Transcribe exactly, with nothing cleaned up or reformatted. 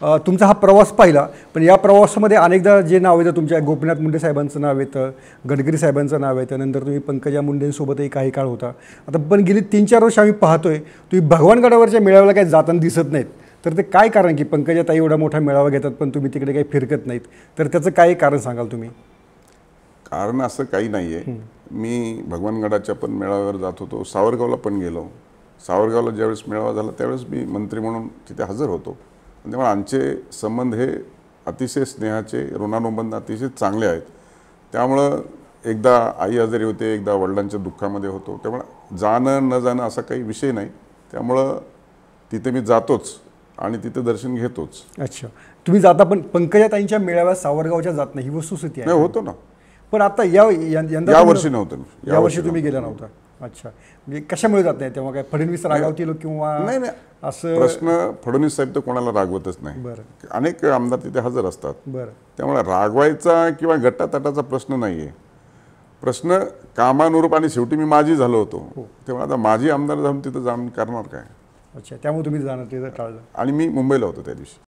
अ, तुमचा हा प्रवास पाहिला, पण या प्रवासामध्ये अनेकदा जे नाव येतं तुमच्या गोपीनाथ मुंडे साहेबांचं नाव येतं, गडकरी साहेबांचं नाव येतं, नंतर तुम्ही पंकजा मुंडेंसोबतही काही काळ होता. आता पण गेली तीन चार वर्ष आम्ही पाहतोय तुम्ही भगवानगडावरच्या मेळाव्याला काही जाताना दिसत नाहीत. तर ते काय कारण की पंकजाताई एवढा मोठा मेळावा घेतात पण तुम्ही तिकडे काही फिरकत नाहीत, तर त्याचं काय कारण सांगाल तुम्ही? कारण असं काही नाही आहे. मी भगवानगडाच्या पण मेळाव्यावर जात होतो, सावरगावला पण गेलो. सावरगावला ज्यावेळेस मेळावा झाला त्यावेळेस मी मंत्री म्हणून तिथे हजर होतो. त्यामुळे आमचे संबंध हे अतिशय स्नेहाचे, ऋणानुबंध अतिशय चांगले आहेत. त्यामुळं एकदा आई आजारी होते, एकदा वडिलांच्या दुःखामध्ये होतो, त्यामुळे जाणं न जाणं असा काही विषय नाही. त्यामुळं तिथे मी जातोच आणि तिथे दर्शन घेतोच. अच्छा, तुम्ही जाता पण पंकजाताईंच्या मेळाव्यात सावरगावच्या जात नाही ही वस्तुस्थिती आहे. नाही, होतो ना. पण आता या यंदा या वर्षी नव्हतं मी. या वर्षी तुम्ही गेला नव्हता. अच्छा, म्हणजे कशामुळे जात नाही तेव्हा? काय फडणवीस रागावतील किंवा नाही नाही असं? प्रश्न फडणवीस साहेब तर कोणाला रागवतच नाही. बरं अनेक आमदार तिथे हजर असतात. बरं. त्यामुळे रागवायचा किंवा गट्टातटाचा प्रश्न नाही आहे. प्रश्न कामानुरूप, आणि शेवटी मी माजी झालो होतो. तेव्हा आता माजी आमदार जाऊन तिथं जाऊन करणार काय? अच्छा, त्यामुळे तुम्ही जाणार तिथं टाळलं. आणि मी मुंबईला होतो त्या दिवशी.